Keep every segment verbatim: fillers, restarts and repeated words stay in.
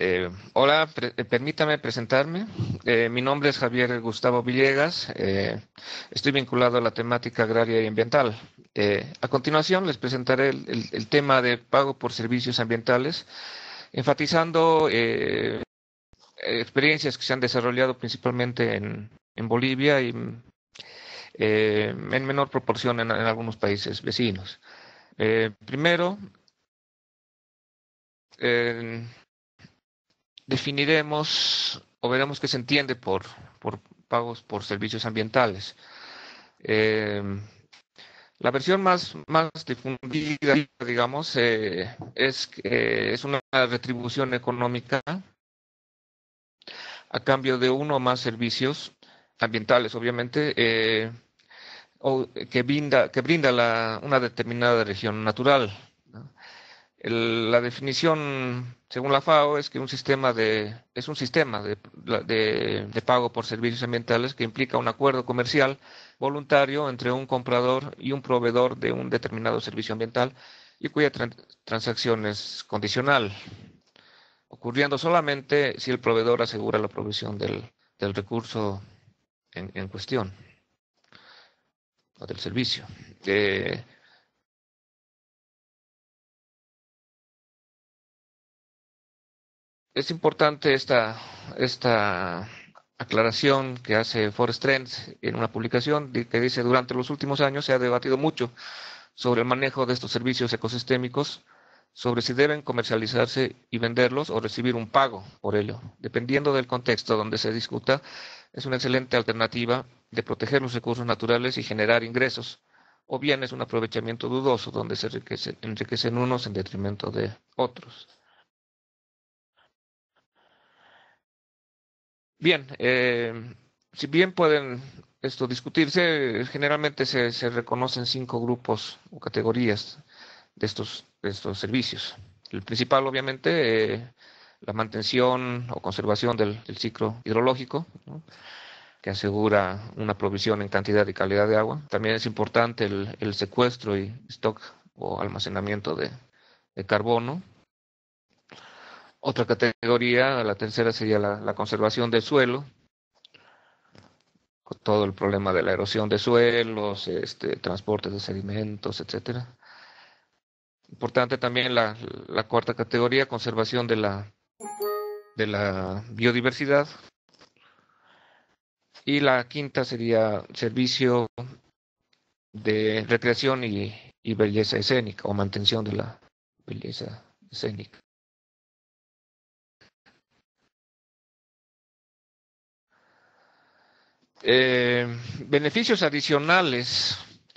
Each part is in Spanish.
Eh, hola, pre- eh, permítame presentarme. Eh, mi nombre es Javier Gustavo Villegas. Eh, estoy vinculado a la temática agraria y ambiental. Eh, a continuación, les presentaré el, el- el tema de pago por servicios ambientales, enfatizando eh, experiencias que se han desarrollado principalmente en, en Bolivia y eh, en menor proporción en, en algunos países vecinos. Eh, primero, eh, definiremos o veremos qué se entiende por, por pagos por servicios ambientales. Eh, la versión más, más difundida, digamos, eh, es, que es una retribución económica a cambio de uno o más servicios ambientales, obviamente, eh, o que brinda, que brinda la, una determinada región natural, ¿no? El- la definición, según la FAO, es que un sistema de, es un sistema de, de- de pago por servicios ambientales que implica un acuerdo comercial voluntario entre un comprador y un proveedor de un determinado servicio ambiental y cuya tran- transacción es condicional, ocurriendo solamente si el proveedor asegura la provisión del, del recurso en, en cuestión o del servicio. Eh, Es importante esta, esta aclaración que hace Forest Trends en una publicación que dice: durante los últimos años se ha debatido mucho sobre el manejo de estos servicios ecosistémicos, sobre si deben comercializarse y venderlos o recibir un pago por ello. Dependiendo del contexto donde se discuta, es una excelente alternativa de proteger los recursos naturales y generar ingresos, o bien es un aprovechamiento dudoso donde se enriquece, enriquecen unos en detrimento de otros. Bien, eh, si bien pueden esto discutirse, generalmente se, se reconocen cinco grupos o categorías de estos, de estos servicios. El principal, obviamente, eh, la mantención o conservación del, del ciclo hidrológico, ¿no?, que asegura una provisión en cantidad y calidad de agua. También es importante el, el secuestro y stock o almacenamiento de, de carbono. Otra categoría, la tercera, sería la, la conservación del suelo, con todo el problema de la erosión de suelos, este, transporte de sedimentos, etcétera. Importante también la, la cuarta categoría, conservación de la, de la biodiversidad. Y la quinta sería servicio de recreación y, y belleza escénica o mantención de la belleza escénica. Eh, beneficios adicionales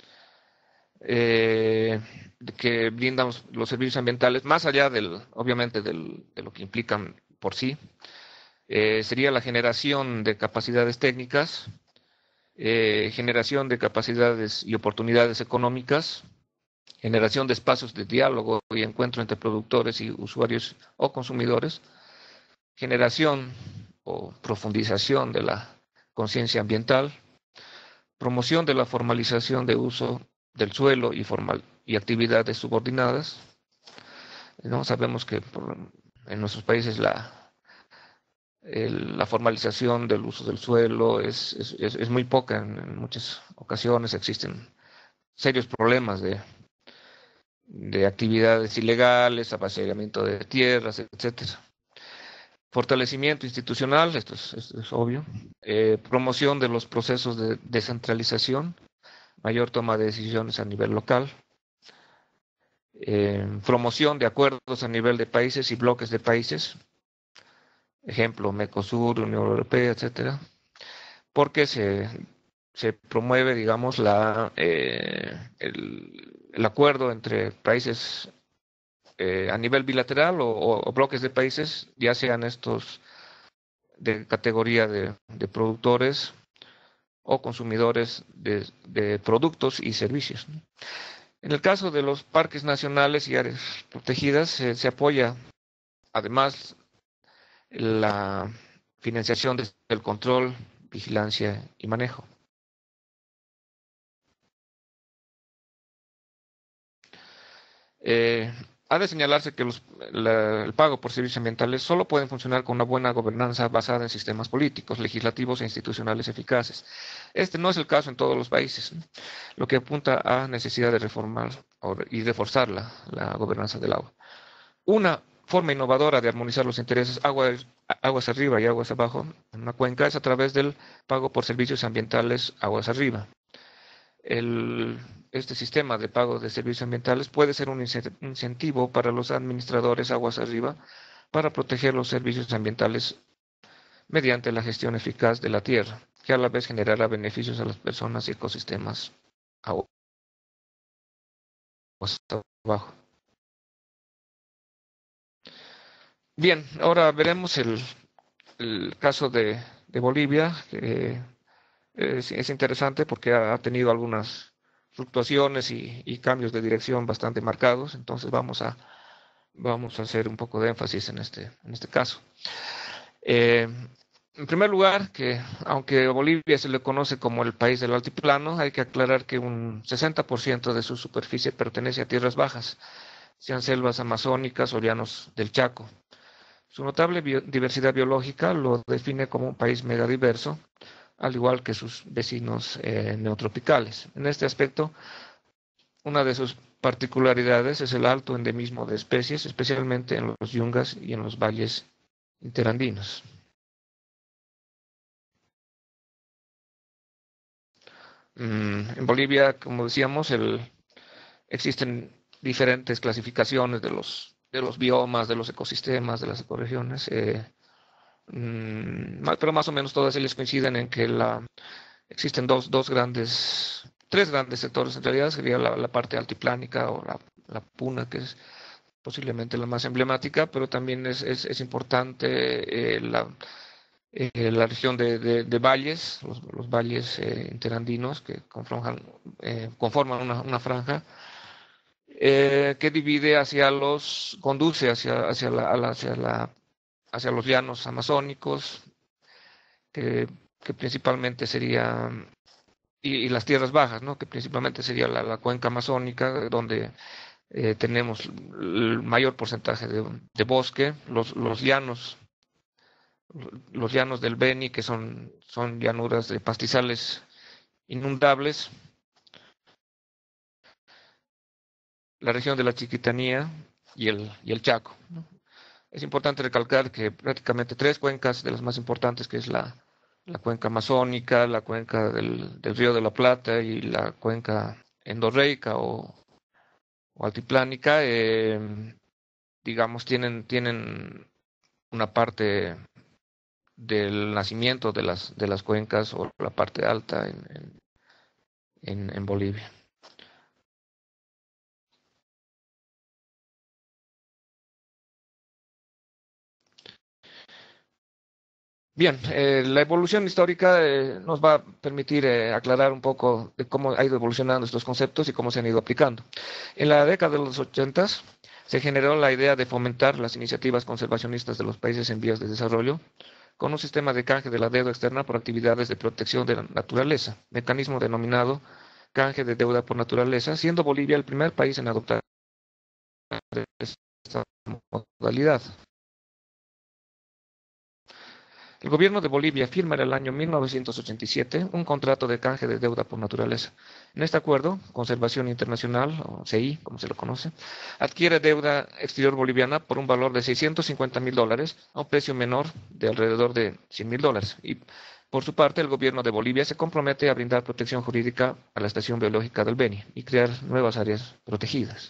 eh, que brindan los, los servicios ambientales, más allá del, obviamente, del, de lo que implican por sí, eh, sería la generación de capacidades técnicas, eh, generación de capacidades y oportunidades económicas, generación de espacios de diálogo y encuentro entre productores y usuarios o consumidores, generación o profundización de la conciencia ambiental, promoción de la formalización de uso del suelo y, formal, y actividades subordinadas. ¿No? Sabemos que por, en nuestros países la, el, la formalización del uso del suelo es, es, es, es muy poca. En, en, muchas ocasiones existen serios problemas de, de actividades ilegales, avasalamiento de tierras, etcétera. Fortalecimiento institucional, esto es, esto es obvio. Eh, promoción de los procesos de descentralización, mayor toma de decisiones a nivel local. Eh, promoción de acuerdos a nivel de países y bloques de países, ejemplo, Mercosur, Unión Europea, etcétera, porque se, se promueve, digamos, la, eh, el, el, acuerdo entre países eh, a nivel bilateral o, o, o, bloques de países, ya sean estos de categoría de, de productores o consumidores de, de, productos y servicios, ¿no? En el caso de los parques nacionales y áreas protegidas, eh, se apoya además la financiación del control, vigilancia y manejo. Eh, Ha de señalarse que los- la- el pago por servicios ambientales solo pueden funcionar con una buena gobernanza basada en sistemas políticos, legislativos e institucionales eficaces. Este no es el caso en todos los países, ¿no? Lo que apunta a necesidad de reformar o- y reforzar la, la gobernanza del agua. Una forma innovadora de armonizar los intereses agua- aguas arriba y aguas abajo en una cuenca es a través del pago por servicios ambientales aguas arriba. El- este sistema de pago de servicios ambientales puede ser un incentivo para los administradores aguas arriba para proteger los servicios ambientales mediante la gestión eficaz de la tierra, que a la vez generará beneficios a las personas y ecosistemas aguas abajo. Bien, ahora veremos el, el caso de, de Bolivia, que es, es interesante porque ha, ha tenido algunas fluctuaciones y, y cambios de dirección bastante marcados, entonces vamos a Vamos a hacer un poco de énfasis en este, en este caso. Eh, en primer lugar, que aunque a Bolivia se le conoce como el país del altiplano, hay que aclarar que un sesenta por ciento de su superficie pertenece a tierras bajas, sean selvas amazónicas o llanos del Chaco. Su notable bio diversidad biológica lo define como un país megadiverso, al igual que sus vecinos eh, neotropicales. En este aspecto, una de sus particularidades es el alto endemismo de especies, especialmente en los yungas y en los valles interandinos. Mm, en Bolivia, como decíamos, el, existen diferentes clasificaciones de los, de los biomas, de los ecosistemas, de las ecorregiones, eh, mm, pero más o menos todas ellas coinciden en que la, existen dos, dos grandes, tres grandes sectores en realidad, sería la, la parte altiplánica o la, la puna, que es posiblemente la más emblemática, pero también es, es, es importante eh, la, eh, la región de, de, de valles, los, los valles eh, interandinos que conforman, eh, conforman una, una franja eh, que divide hacia los, conduce hacia, hacia, la, hacia, la, hacia los llanos amazónicos, que, que principalmente sería, y, y, las tierras bajas, ¿no? Que principalmente sería la, la cuenca amazónica, donde eh, tenemos el mayor porcentaje de, de bosque, los, los, llanos, los llanos del Beni, que son, son llanuras de pastizales inundables, la región de la Chiquitanía y el, y el Chaco, ¿no? Es importante recalcar que prácticamente tres cuencas de las más importantes, que es la, la cuenca amazónica, la cuenca del, del, Río de la Plata y la cuenca endorreica o, o altiplánica, eh, digamos, tienen, tienen una parte del nacimiento de las, de las cuencas o la parte alta en, en, en Bolivia. Bien, eh, la evolución histórica eh, nos va a permitir eh, aclarar un poco de cómo ha ido evolucionando estos conceptos y cómo se han ido aplicando. En la década de los ochentas se generó la idea de fomentar las iniciativas conservacionistas de los países en vías de desarrollo con un sistema de canje de la deuda externa por actividades de protección de la naturaleza, mecanismo denominado canje de deuda por naturaleza, siendo Bolivia el primer país en adoptar esta modalidad. El gobierno de Bolivia firma en el año mil novecientos ochenta y siete un contrato de canje de deuda por naturaleza. En este acuerdo, Conservación Internacional, o C I, como se lo conoce, adquiere deuda exterior boliviana por un valor de seiscientos cincuenta mil dólares a un precio menor de alrededor de cien mil dólares. Y por su parte, el gobierno de Bolivia se compromete a brindar protección jurídica a la estación biológica del Beni y crear nuevas áreas protegidas.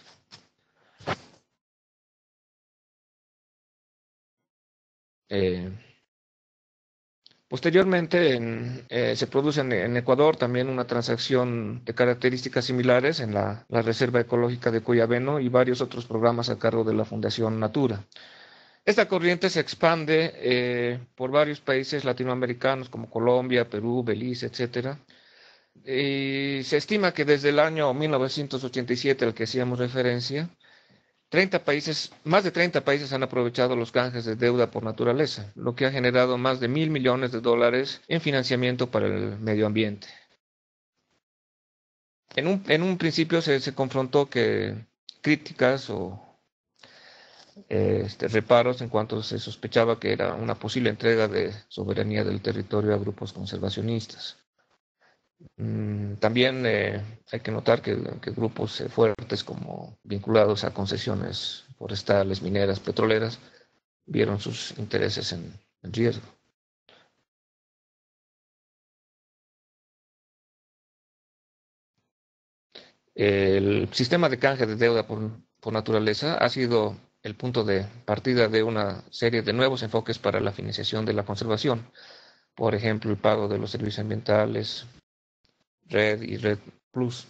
Eh, Posteriormente, en, eh, se produce en, en, Ecuador también una transacción de características similares en la, la Reserva Ecológica de Cuyabeno y varios otros programas a cargo de la Fundación Natura. Esta corriente se expande eh, por varios países latinoamericanos como Colombia, Perú, Belice, etcétera. Y se estima que desde el año mil novecientos ochenta y siete al que hacíamos referencia, treinta países, más de treinta países han aprovechado los canjes de deuda por naturaleza, lo que ha generado más de mil millones de dólares en financiamiento para el medio ambiente. En un, en un principio se, se confrontó que críticas o eh, este, reparos en cuanto se sospechaba que era una posible entrega de soberanía del territorio a grupos conservacionistas. Mm, también eh, hay que notar que, que grupos eh, fuertes como vinculados a concesiones forestales, mineras, petroleras, vieron sus intereses en, en riesgo. El sistema de canje de deuda por, por naturaleza ha sido el punto de partida de una serie de nuevos enfoques para la financiación de la conservación. Por ejemplo, el pago de los servicios ambientales, Red y Red Plus.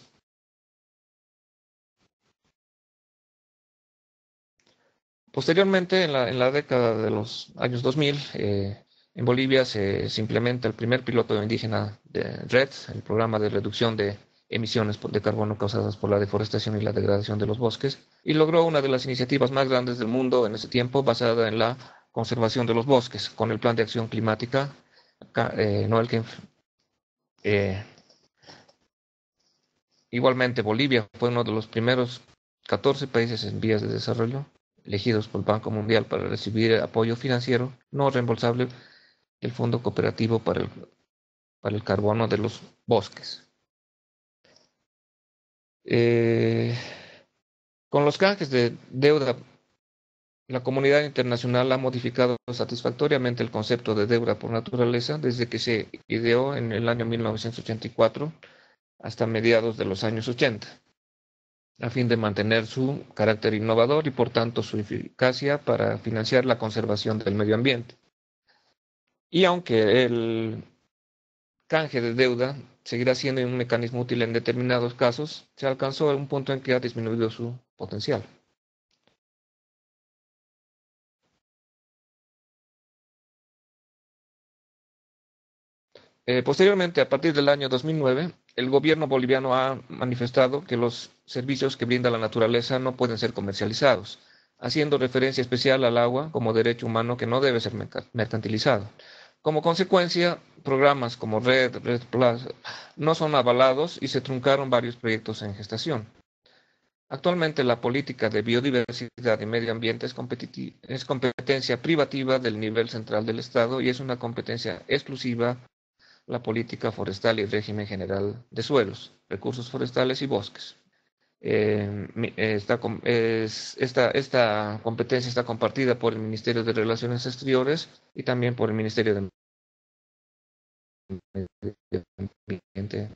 Posteriormente, en la, en la década de los años dos mil, eh, en Bolivia se, se implementa el primer piloto indígena de Red, el programa de reducción de emisiones de carbono causadas por la deforestación y la degradación de los bosques, y logró una de las iniciativas más grandes del mundo en ese tiempo, basada en la conservación de los bosques, con el Plan de Acción Climática, eh, no el que, eh, igualmente Bolivia fue uno de los primeros catorce países en vías de desarrollo elegidos por el Banco Mundial para recibir apoyo financiero no reembolsable del Fondo Cooperativo para el, para el Carbono de los Bosques. Eh, con los canjes de deuda, la comunidad internacional ha modificado satisfactoriamente el concepto de deuda por naturaleza desde que se ideó en el año mil novecientos ochenta y cuatro hasta mediados de los años ochenta, a fin de mantener su carácter innovador y por tanto su eficacia para financiar la conservación del medio ambiente. Y aunque el canje de deuda seguirá siendo un mecanismo útil en determinados casos, se alcanzó un punto en que ha disminuido su potencial. Eh, posteriormente, a partir del año dos mil nueve, el gobierno boliviano ha manifestado que los servicios que brinda la naturaleza no pueden ser comercializados, haciendo referencia especial al agua como derecho humano que no debe ser mercantilizado. Como consecuencia, programas como Red, Red Plus no son avalados y se truncaron varios proyectos en gestación. Actualmente la política de biodiversidad y medio ambiente es, es competencia privativa del nivel central del Estado y es una competencia exclusiva la política forestal y régimen general de suelos, recursos forestales y bosques. Eh, esta, es, esta, esta competencia está compartida por el Ministerio de Relaciones Exteriores y también por el Ministerio de Medio Ambiente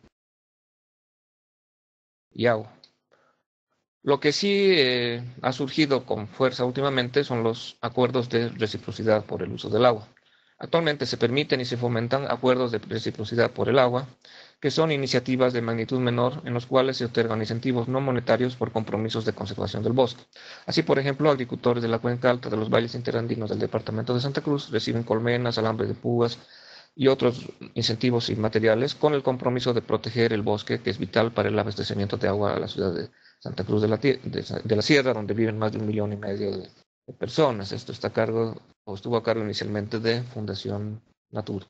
y Agua. Lo que sí eh, ha surgido con fuerza últimamente son los acuerdos de reciprocidad por el uso del agua. Actualmente se permiten y se fomentan acuerdos de reciprocidad por el agua, que son iniciativas de magnitud menor en los cuales se otorgan incentivos no monetarios por compromisos de conservación del bosque. Así, por ejemplo, agricultores de la cuenca alta de los valles interandinos del departamento de Santa Cruz reciben colmenas, alambre de púas y otros incentivos inmateriales con el compromiso de proteger el bosque, que es vital para el abastecimiento de agua a la ciudad de Santa Cruz de la, de, de la Sierra, donde viven más de un millón y medio de, de personas. Esto está a cargo, o estuvo a cargo inicialmente de Fundación Natura.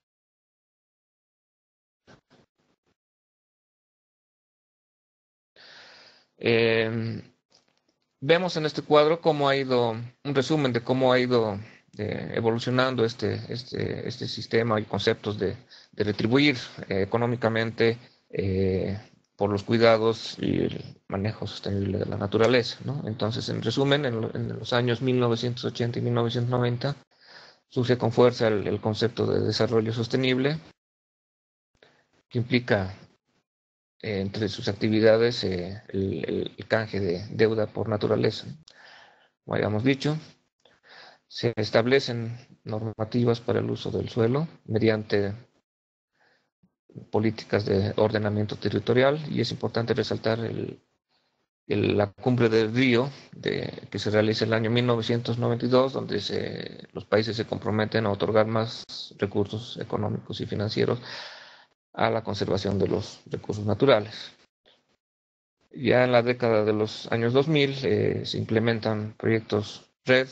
Eh, vemos en este cuadro cómo ha ido, un resumen de cómo ha ido eh, evolucionando este, este, este sistema y conceptos de, de retribuir eh, económicamente eh, por los cuidados y el manejo sostenible de la naturaleza, ¿no? Entonces, en resumen, en, lo, en, los años mil novecientos ochenta y mil novecientos noventa surge con fuerza el, el concepto de desarrollo sostenible, que implica eh, entre sus actividades eh, el, el, el canje de deuda por naturaleza. Como habíamos dicho, se establecen normativas para el uso del suelo mediante políticas de ordenamiento territorial y es importante resaltar el, el, la cumbre del Río de, que se realiza en el año mil novecientos noventa y dos, donde se, los países se comprometen a otorgar más recursos económicos y financieros a la conservación de los recursos naturales. Ya en la década de los años dos mil eh, se implementan proyectos Red,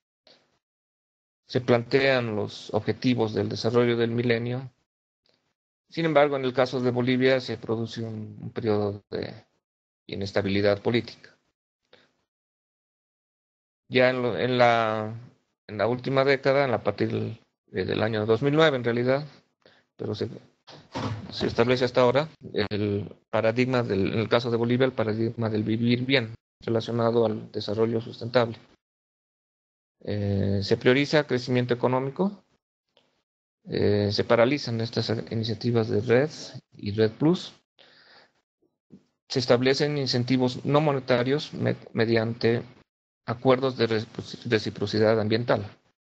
se plantean los objetivos del desarrollo del milenio. Sin embargo, en el caso de Bolivia se produce un, un periodo de inestabilidad política. Ya en, lo- en la, en la última década, en la partir del, del año dos mil nueve en realidad, pero se, se establece hasta ahora el paradigma del, en el caso de Bolivia, el paradigma del vivir bien relacionado al desarrollo sustentable. Eh, se prioriza crecimiento económico, eh, se paralizan estas iniciativas de Red y Red Plus, se establecen incentivos no monetarios me, mediante acuerdos de reciprocidad ambiental.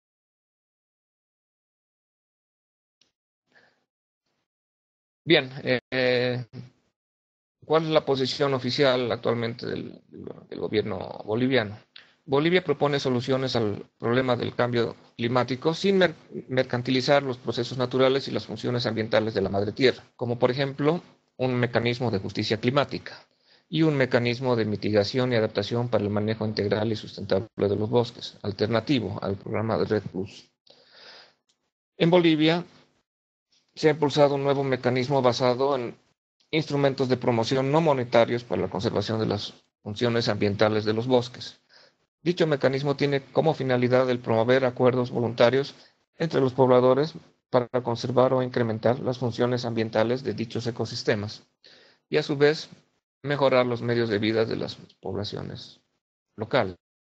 Bien, eh, ¿cuál es la posición oficial actualmente del, del gobierno boliviano? Bolivia propone soluciones al problema del cambio climático sin mer mercantilizar los procesos naturales y las funciones ambientales de la madre tierra, como por ejemplo un mecanismo de justicia climática y un mecanismo de mitigación y adaptación para el manejo integral y sustentable de los bosques, alternativo al programa de Red Plus. En Bolivia se ha impulsado un nuevo mecanismo basado en instrumentos de promoción no monetarios para la conservación de las funciones ambientales de los bosques. Dicho mecanismo tiene como finalidad el promover acuerdos voluntarios entre los pobladores para conservar o incrementar las funciones ambientales de dichos ecosistemas y a su vez mejorar los medios de vida de las poblaciones locales.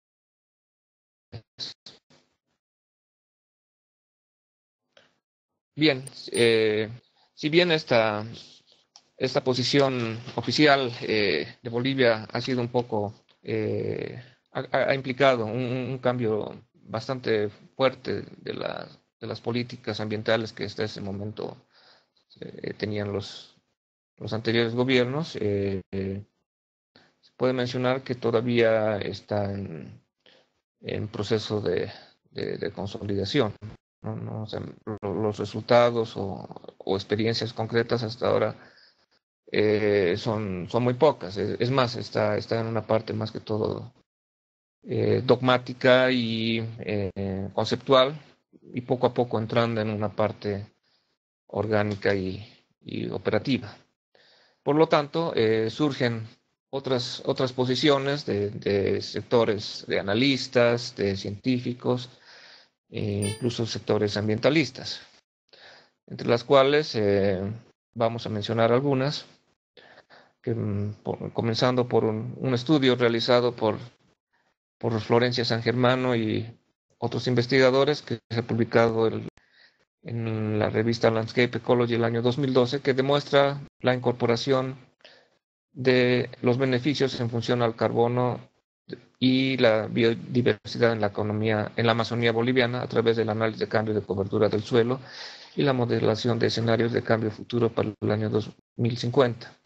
Bien, eh, si bien esta, esta posición oficial eh, de Bolivia ha sido un poco, eh, ha, ha, implicado un, un, cambio bastante fuerte de, la, de, las políticas ambientales que hasta ese momento eh, tenían los, los anteriores gobiernos. Eh, eh, se puede mencionar que todavía está en, en proceso de, de, de consolidación. ¿no? ¿no? O sea, los resultados o, o, experiencias concretas hasta ahora eh, son, son muy pocas. Es, es, más, está, está en una parte más que todo eh, dogmática y eh, conceptual y poco a poco entrando en una parte orgánica y, y operativa. Por lo tanto, eh, surgen otras, otras posiciones de, de sectores de analistas, de científicos, e incluso sectores ambientalistas, entre las cuales eh, vamos a mencionar algunas, que, por, comenzando por un, un, estudio realizado por, por Florencia San Germano y otros investigadores que se ha publicado el, en la revista Landscape Ecology el año dos mil doce, que demuestra la incorporación de los beneficios en función al carbono y la biodiversidad en la economía, en la Amazonía boliviana a través del análisis de cambio de cobertura del suelo y la modelación de escenarios de cambio futuro para el año dos mil cincuenta.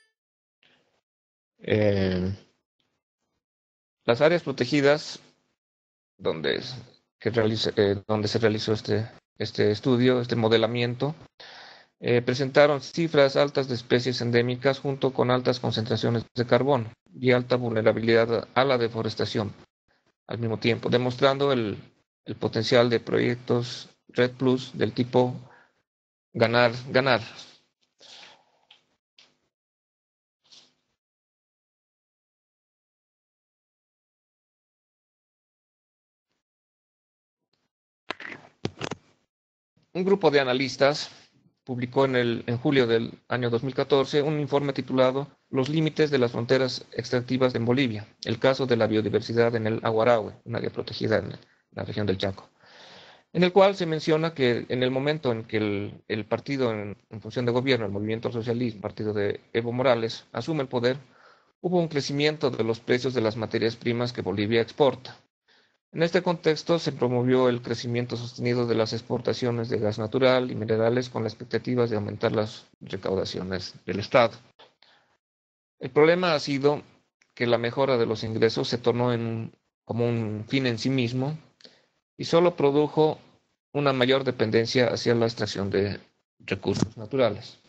Eh, las áreas protegidas donde, que realiza, eh, donde se realizó este, este estudio, este modelamiento, eh, presentaron cifras altas de especies endémicas junto con altas concentraciones de carbono y alta vulnerabilidad a la deforestación al mismo tiempo, demostrando el, el potencial de proyectos Red Plus del tipo ganar, ganar. Un grupo de analistas publicó en, el, en julio del año dos mil catorce un informe titulado Los límites de las fronteras extractivas en Bolivia, el caso de la biodiversidad en el Aguarahue, un área protegida en la región del Chaco, en el cual se menciona que en el momento en que el, el partido en, en función de gobierno, el Movimiento al Socialismo, partido de Evo Morales, asume el poder, hubo un crecimiento de los precios de las materias primas que Bolivia exporta. En este contexto se promovió el crecimiento sostenido de las exportaciones de gas natural y minerales con la expectativa de aumentar las recaudaciones del Estado. El problema ha sido que la mejora de los ingresos se tornó en un, como un fin en sí mismo y solo produjo una mayor dependencia hacia la extracción de recursos naturales.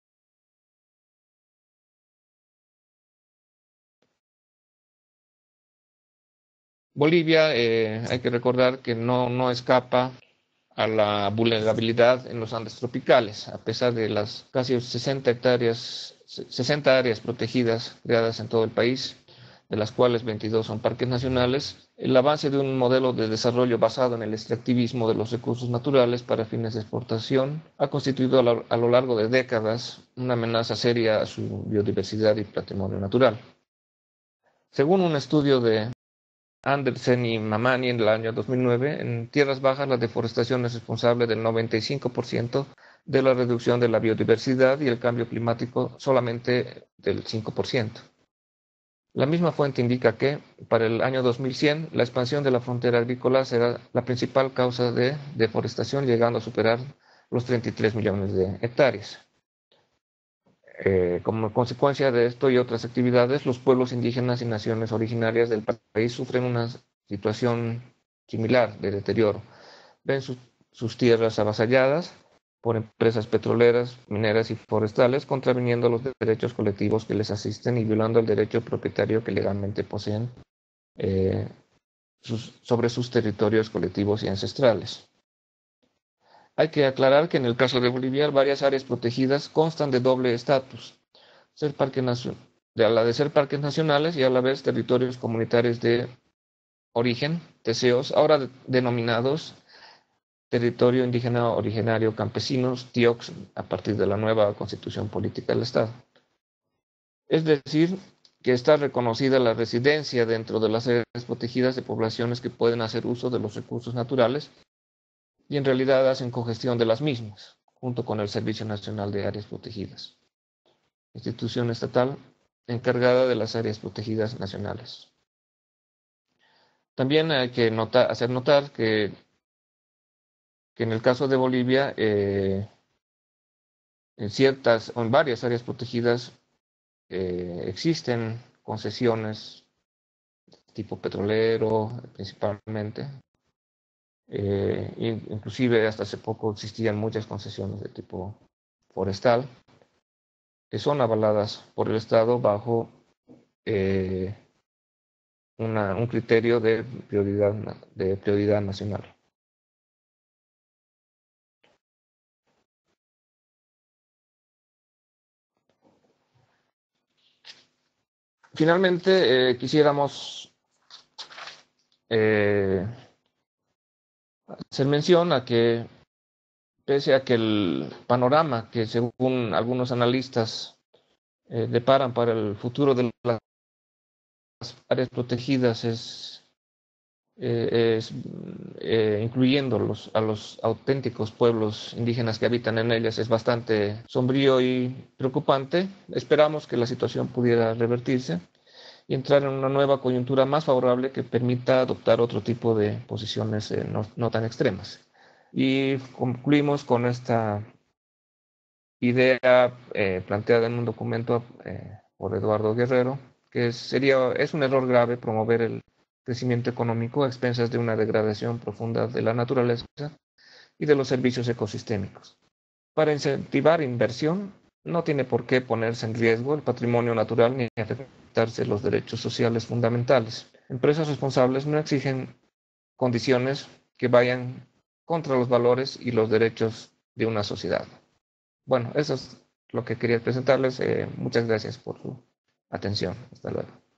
Bolivia, eh, hay que recordar que no, no escapa a la vulnerabilidad en los Andes tropicales, a pesar de las casi sesenta hectáreas, sesenta áreas protegidas creadas en todo el país. de las cuales veintidós son parques nacionales, el avance de un modelo de desarrollo basado en el extractivismo de los recursos naturales para fines de exportación ha constituido a lo largo de décadas una amenaza seria a su biodiversidad y patrimonio natural. Según un estudio de Andersen y Mamani en el año dos mil nueve, en tierras bajas la deforestación es responsable del noventa y cinco por ciento de la reducción de la biodiversidad y el cambio climático solamente del cinco por ciento. La misma fuente indica que, para el año dos mil cien, la expansión de la frontera agrícola será la principal causa de deforestación, llegando a superar los treinta y tres millones de hectáreas. Eh, como consecuencia de esto y otras actividades, los pueblos indígenas y naciones originarias del país sufren una situación similar de deterioro. Ven sus, sus tierras avasalladas por empresas petroleras, mineras y forestales, contraviniendo los derechos colectivos que les asisten y violando el derecho propietario que legalmente poseen eh, sus, sobre sus territorios colectivos y ancestrales. Hay que aclarar que en el caso de Bolivia, varias áreas protegidas constan de doble estatus, ser parque de a la de ser parques nacionales y a la vez territorios comunitarios de origen, T C Os, ahora de, denominados Territorio Indígena Originario Campesinos, T I O C, a partir de la nueva Constitución Política del Estado. Es decir, que está reconocida la residencia dentro de las áreas protegidas de poblaciones que pueden hacer uso de los recursos naturales y en realidad hacen cogestión de las mismas, junto con el Servicio Nacional de Áreas Protegidas, institución estatal encargada de las áreas protegidas nacionales. También hay que notar, hacer notar que, que en el caso de Bolivia, eh, en ciertas o en varias áreas protegidas eh, existen concesiones tipo petrolero principalmente. Eh, inclusive hasta hace poco existían muchas concesiones de tipo forestal que son avaladas por el Estado bajo eh, una, un criterio de prioridad, de prioridad nacional. Finalmente, eh, quisiéramos eh, hacer mención a que pese a que el panorama que según algunos analistas eh, deparan para el futuro de las áreas protegidas es, eh, es eh, incluyendo los, a los auténticos pueblos indígenas que habitan en ellas, es bastante sombrío y preocupante. Esperamos que la situación pudiera revertirse y entrar en una nueva coyuntura más favorable que permita adoptar otro tipo de posiciones eh, no, no tan extremas. Y concluimos con esta idea eh, planteada en un documento eh, por Eduardo Guerrero, que sería, es un error grave promover el crecimiento económico a expensas de una degradación profunda de la naturaleza y de los servicios ecosistémicos. Para incentivar inversión, no tiene por qué ponerse en riesgo el patrimonio natural ni afectarse los derechos sociales fundamentales. Empresas responsables no exigen condiciones que vayan contra los valores y los derechos de una sociedad. Bueno, eso es lo que quería presentarles. Eh, muchas gracias por su atención. Hasta luego.